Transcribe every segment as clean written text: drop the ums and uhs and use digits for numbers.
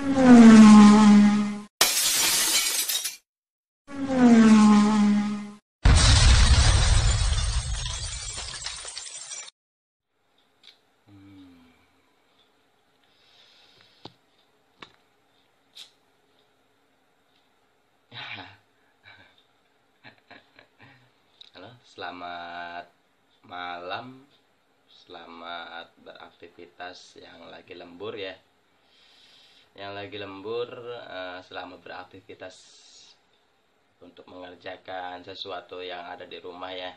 Halo, selamat malam, selamat beraktivitas yang lagi lembur ya. Yang lagi lembur, selamat beraktivitas untuk mengerjakan sesuatu yang ada di rumah ya.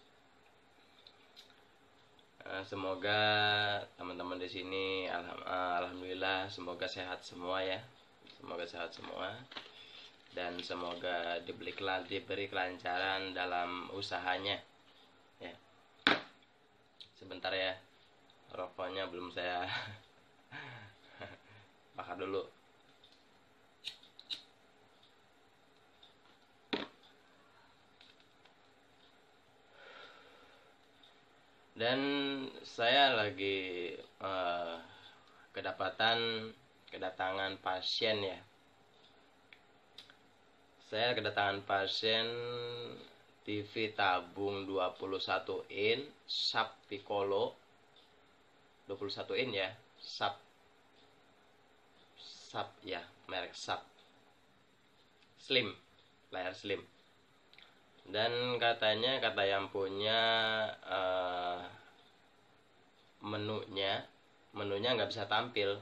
Semoga teman-teman di sini, alhamdulillah, semoga sehat semua ya. Semoga sehat semua. Dan semoga diberi kelancaran dalam usahanya ya. Sebentar ya, rokoknya belum saya bakar dulu. Dan saya lagi kedatangan pasien ya. Saya kedatangan pasien TV tabung 21 in Sub Piccolo 21 in ya, Sub ya, merek Sub Slim, layar slim. Dan katanya kata yang punya menunya nggak bisa tampil.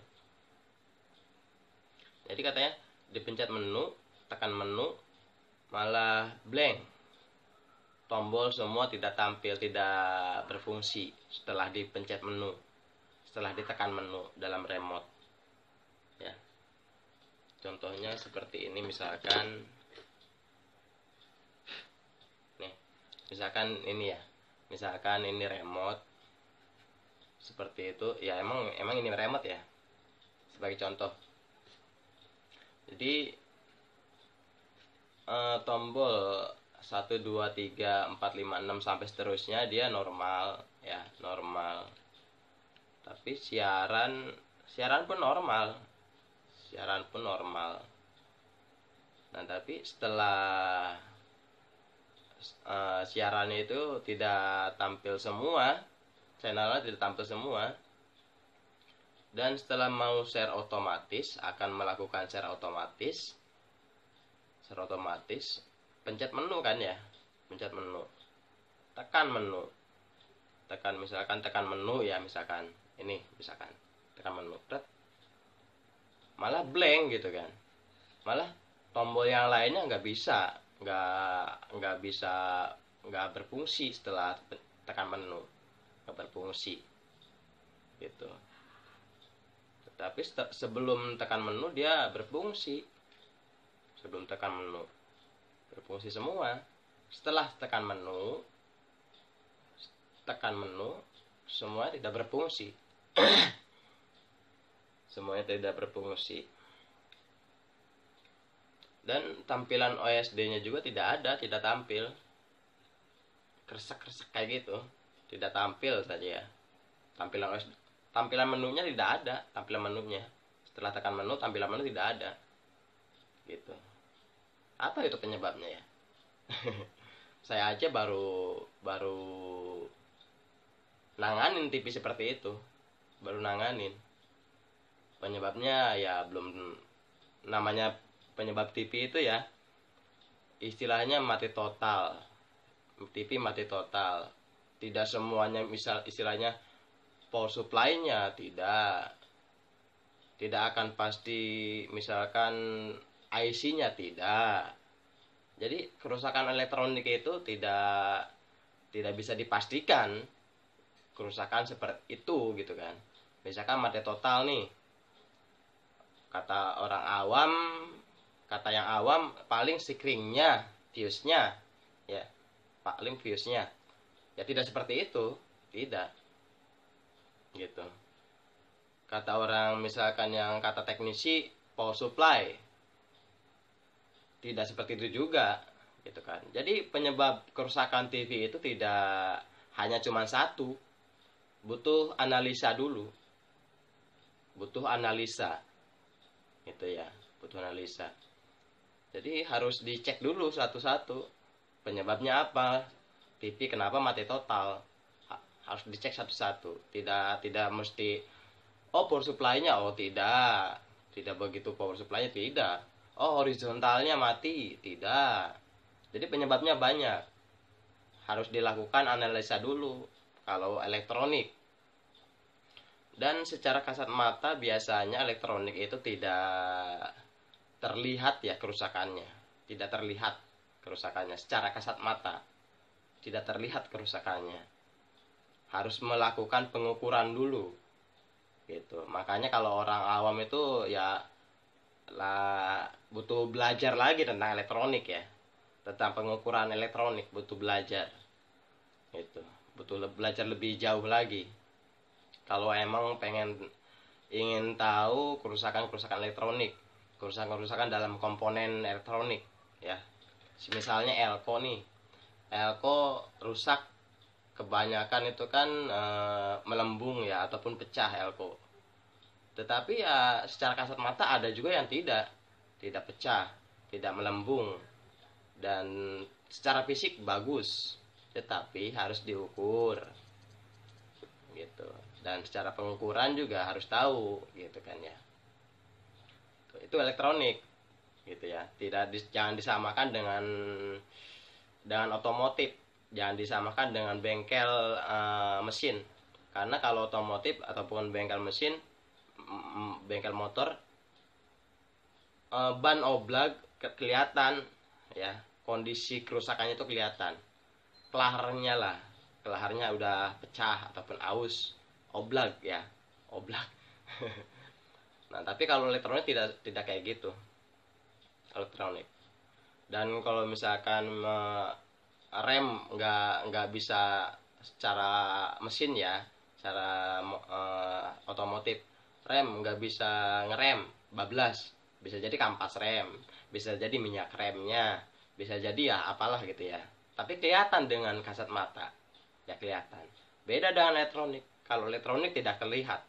Jadi katanya dipencet menu, tekan menu, malah blank, tombol semua tidak tampil, tidak berfungsi setelah dipencet menu, setelah ditekan menu dalam remote ya. Contohnya seperti ini, misalkan nih, misalkan ini ya, misalkan ini remote seperti itu ya. Emang ini remote ya, sebagai contoh. Jadi tombol 1, 2, 3, 4, 5, 6 sampai seterusnya dia normal ya, normal. Tapi siaran pun normal. Nah, tapi setelah siaran itu tidak tampil semua, channelnya tidak tampil semua. Dan setelah mau share otomatis, akan melakukan share otomatis, pencet menu kan ya, pencet menu, tekan menu, tekan menu ya, misalkan ini, tekan menu, malah blank gitu kan, malah tombol yang lainnya nggak berfungsi setelah tekan menu, nggak berfungsi gitu. Tapi sebelum tekan menu dia berfungsi, semua. Setelah tekan menu semua tidak berfungsi. Semuanya tidak berfungsi. Dan tampilan OSD-nya juga tidak tampil. Kresek-kresek kayak gitu, tidak tampil saja ya. Tampilan menunya tidak ada, setelah tekan menu, tampilan menu tidak ada gitu. Apa itu penyebabnya ya? Saya aja baru nanganin TV seperti itu, penyebabnya ya. Belum, namanya penyebab TV itu ya, istilahnya mati total. TV mati total, tidak semuanya, istilahnya power supply-nya tidak akan pasti, misalkan IC-nya tidak. Jadi kerusakan elektronik itu tidak bisa dipastikan kerusakan seperti itu gitu kan. Misalkan mati total nih, kata yang awam paling sikringnya, fuse-nya ya, paling fuse-nya ya. Tidak seperti itu, tidak gitu. Kata orang, misalkan yang kata teknisi power supply, tidak seperti itu juga gitu kan. Jadi penyebab kerusakan TV itu tidak hanya cuma satu, butuh analisa dulu, gitu butuh analisa. Jadi harus dicek dulu satu-satu, penyebabnya apa, TV kenapa mati total. Harus dicek satu-satu, tidak mesti power supply-nya, oh tidak begitu, power supply-nya tidak, oh horizontalnya mati, tidak. Jadi penyebabnya banyak, harus dilakukan analisa dulu kalau elektronik. Dan secara kasat mata biasanya elektronik itu tidak terlihat ya kerusakannya, tidak terlihat kerusakannya secara kasat mata, tidak terlihat kerusakannya. Harus melakukan pengukuran dulu gitu. Makanya kalau orang awam itu ya lah butuh belajar lagi tentang elektronik ya, tentang pengukuran elektronik butuh belajar gitu, butuh belajar lebih jauh lagi kalau emang ingin tahu kerusakan elektronik, kerusakan dalam komponen elektronik ya. Misalnya elko nih, elko rusak, kebanyakan itu kan melembung ya ataupun pecah elko. Tetapi ya secara kasat mata ada juga yang tidak pecah, tidak melembung, dan secara fisik bagus, tetapi harus diukur gitu. Dan secara pengukuran juga harus tahu gitu kan ya. Itu elektronik gitu ya. Jangan disamakan dengan otomotif, jangan disamakan dengan bengkel mesin. Karena kalau otomotif ataupun bengkel mesin, bengkel motor, ban oblak kelihatan ya, kondisi kerusakannya itu kelihatan, kelaharnya udah pecah ataupun aus, oblak ya, oblak. Nah tapi kalau elektronik tidak kayak gitu, elektronik. Dan kalau misalkan rem nggak bisa secara mesin ya, secara otomotif, rem nggak bisa ngerem, bablas, bisa jadi kampas rem, bisa jadi minyak remnya, bisa jadi ya apalah gitu ya, tapi kelihatan dengan kasat mata ya, kelihatan. Beda dengan elektronik. Kalau elektronik tidak terlihat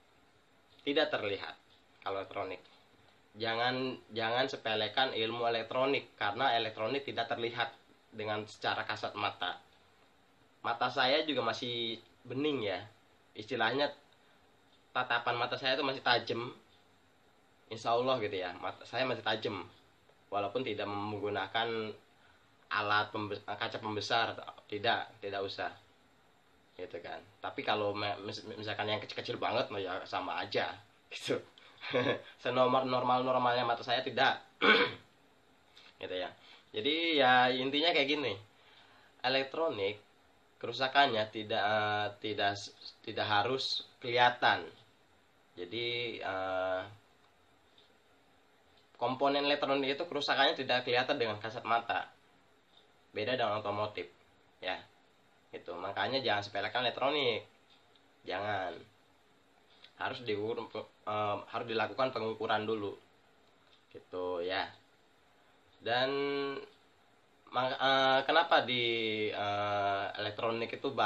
kalau elektronik. Jangan sepelekan ilmu elektronik, karena elektronik tidak terlihat dengan secara kasat mata. Mata saya juga masih bening ya, istilahnya tatapan mata saya itu masih tajam, insya Allah gitu ya, mata saya masih tajam walaupun tidak menggunakan alat kaca pembesar, tidak usah gitu kan. Tapi kalau misalkan yang kecil-kecil banget ya sama aja gitu. Normalnya mata saya tidak gitu ya. Jadi ya intinya kayak gini, elektronik kerusakannya tidak harus kelihatan. Jadi komponen elektronik itu kerusakannya tidak kelihatan dengan kasat mata, beda dengan otomotif ya. Itu makanya jangan sepelekan elektronik, jangan. Harus dilakukan pengukuran dulu gitu ya. Dan kenapa di elektronik itu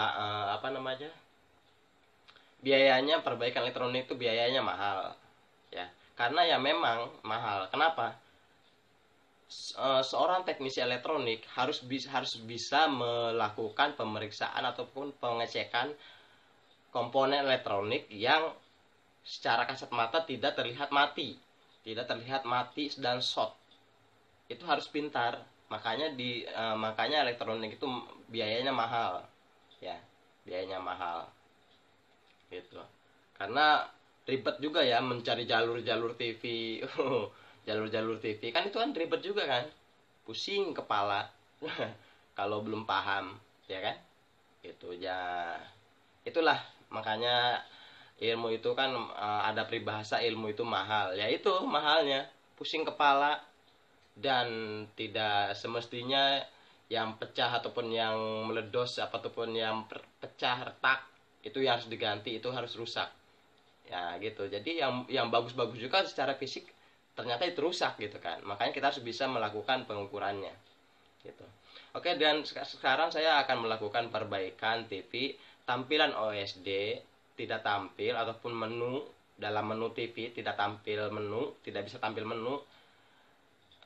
biayanya, perbaikan elektronik itu biayanya mahal ya, karena ya memang mahal. Kenapa? Seorang teknisi elektronik harus bisa melakukan pemeriksaan ataupun pengecekan komponen elektronik yang secara kasat mata tidak terlihat mati dan short. Itu harus pintar. Makanya elektronik itu biayanya mahal ya, biayanya mahal gitu. Karena ribet juga ya mencari jalur TV. Jalur TV kan itu kan ribet juga kan, pusing kepala kalau belum paham ya kan. Itu ya, itulah makanya ilmu itu kan ada peribahasa ilmu itu mahal, ya itu mahalnya, pusing kepala. Dan tidak semestinya yang pecah ataupun yang meledos ataupun yang pecah retak itu yang harus diganti, itu harus rusak ya gitu. Jadi yang bagus-bagus juga secara fisik ternyata itu rusak gitu kan. Makanya kita harus bisa melakukan pengukurannya gitu. Oke, dan sekarang saya akan melakukan perbaikan TV. Tampilan OSD tidak tampil, ataupun dalam menu TV tidak tampil menu, tidak bisa tampil menu.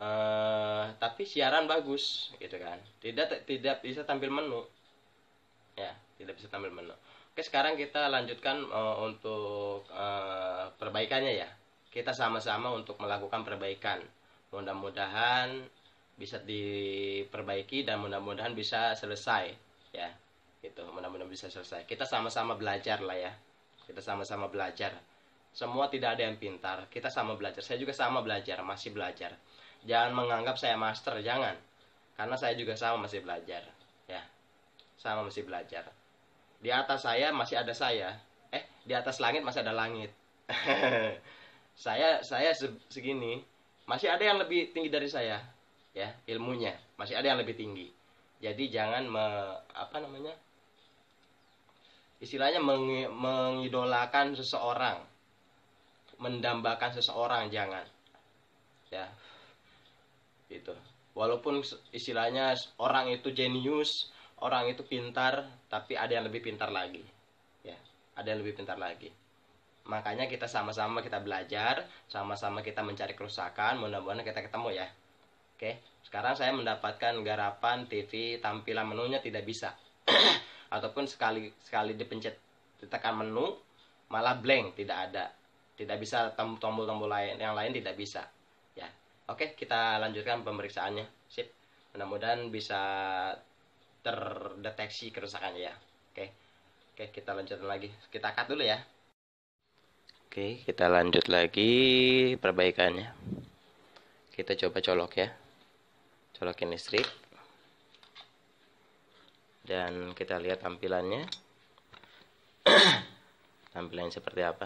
tapi siaran bagus gitu kan, tidak bisa tampil menu ya, tidak bisa tampil menu. Oke, sekarang kita lanjutkan untuk perbaikannya ya. Kita sama-sama untuk melakukan perbaikan, mudah-mudahan bisa diperbaiki dan mudah-mudahan bisa selesai ya, gitu. Mudah-mudahan bisa selesai, kita sama-sama belajar lah ya, kita sama-sama belajar. Semua tidak ada yang pintar, kita sama belajar. Saya juga sama belajar, masih belajar. Jangan menganggap saya master, jangan, karena saya juga sama masih belajar ya, sama masih belajar. Di atas saya masih ada saya, di atas langit masih ada langit. saya segini, masih ada yang lebih tinggi dari saya ya, ilmunya masih ada yang lebih tinggi. Jadi jangan istilahnya mengidolakan seseorang, mendambakan seseorang, jangan ya, gitu. Walaupun istilahnya orang itu jenius, orang itu pintar, tapi ada yang lebih pintar lagi ya, ada yang lebih pintar lagi. Makanya kita sama-sama kita belajar, sama-sama kita mencari kerusakan, mudah-mudahan kita ketemu ya. Oke, sekarang saya mendapatkan garapan TV tampilan menunya tidak bisa. Ataupun sekali dipencet ditekan menu malah blank, tidak ada, tidak bisa tombol-tombol lain yang lain, tidak bisa ya. Oke, kita lanjutkan pemeriksaannya. Sip, mudah-mudahan bisa terdeteksi kerusakannya ya. Oke, kita lanjutkan lagi, kita cut dulu ya. Oke, kita lanjut lagi perbaikannya. Kita coba colok ya, colokin listrik, dan kita lihat tampilannya. Tampilannya seperti apa.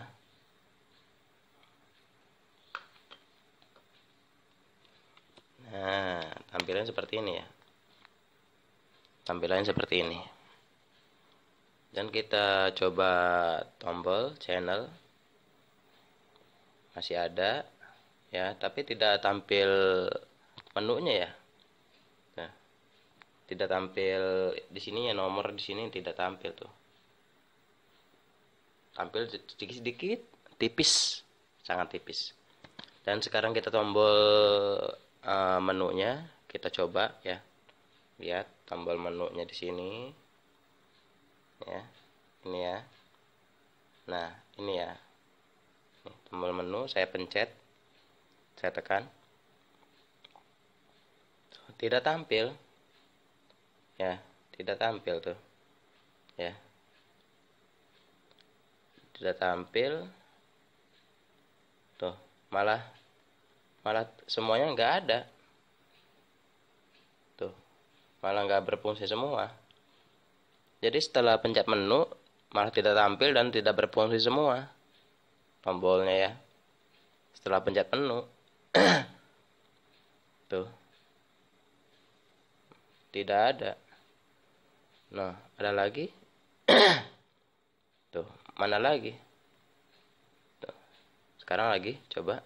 Nah, tampilannya seperti ini ya, tampilannya seperti ini. Dan kita coba tombol channel, masih ada ya, tapi tidak tampil menunya ya. Nah, tidak tampil di sini ya, nomor di sini tidak tampil tuh. Tampil sedikit-sedikit, tipis, sangat tipis. Dan sekarang kita tombol menunya, kita coba ya. Lihat tombol menunya di sini. Ya. Ini ya. Nah, ini ya. Nih, tombol menu saya pencet. Saya tekan. Tidak tampil. Ya, tidak tampil tuh. Ya. Tidak tampil. Tuh, malah semuanya nggak ada. Tuh, malah nggak berfungsi semua. Jadi setelah pencet menu malah tidak tampil dan tidak berfungsi semua tombolnya ya, setelah pencet menu. Tuh, tidak ada. Nah, ada lagi. Tuh, mana lagi? Tuh. Sekarang lagi, coba.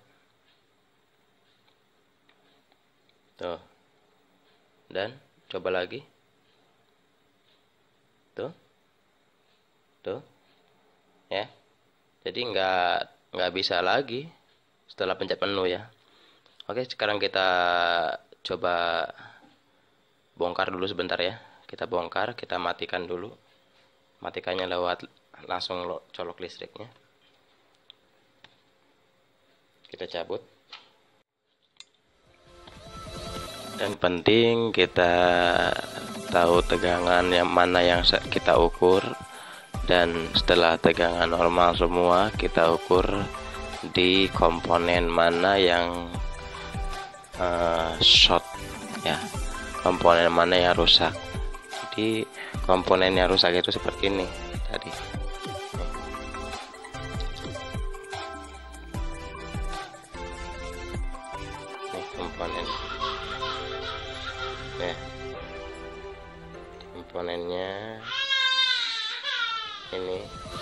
Tuh. Dan coba lagi. Tuh. Ya. Jadi nggak bisa lagi setelah pencet menu ya. Oke, sekarang kita coba bongkar dulu sebentar ya. Kita bongkar, kita matikan dulu. Matikannya lewat langsung colok listriknya. Kita cabut. Dan penting kita tahu tegangan yang mana yang kita ukur, dan setelah tegangan normal semua kita ukur di komponen mana yang short ya, komponen mana yang rusak. Jadi komponen yang rusak itu seperti ini tadi. Ini komponen ya, komponennya ini.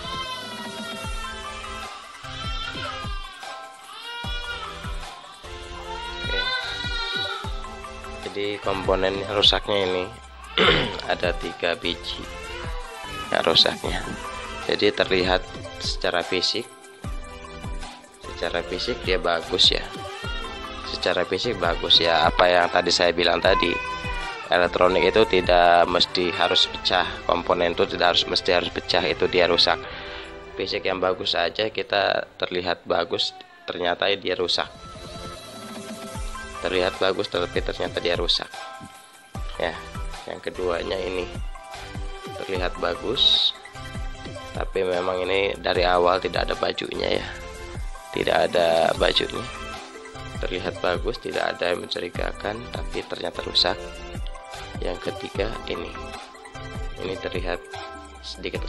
Oke. Jadi komponen rusaknya ini ada 3 biji yang rusaknya. Jadi terlihat secara fisik dia bagus ya, secara fisik bagus ya. Apa yang tadi saya bilang tadi, elektronik itu tidak mesti harus pecah, komponen itu tidak mesti harus pecah, itu dia rusak. Fisik yang bagus saja kita terlihat bagus, ternyata dia rusak. Terlihat bagus tapi ternyata dia rusak ya. Yang keduanya ini terlihat bagus tapi memang ini dari awal tidak ada bajunya ya, tidak ada bajunya. Terlihat bagus, tidak ada yang mencurigakan, tapi ternyata rusak. Yang ketiga ini terlihat sedikit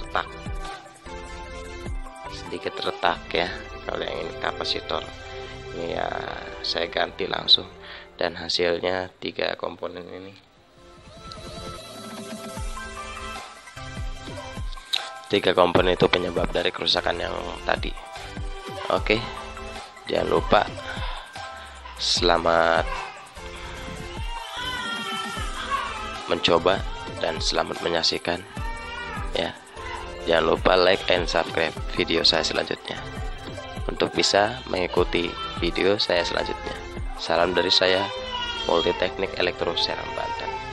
retak ya. Kalau yang ini kapasitor ini ya saya ganti langsung, dan hasilnya 3 komponen ini. 3 komponen itu penyebab dari kerusakan yang tadi. Oke, jangan lupa selamat mencoba dan selamat menyaksikan ya. Jangan lupa like and subscribe video saya selanjutnya untuk bisa mengikuti video saya selanjutnya. Salam dari saya, Multiteknik Elektro Serang, Banten.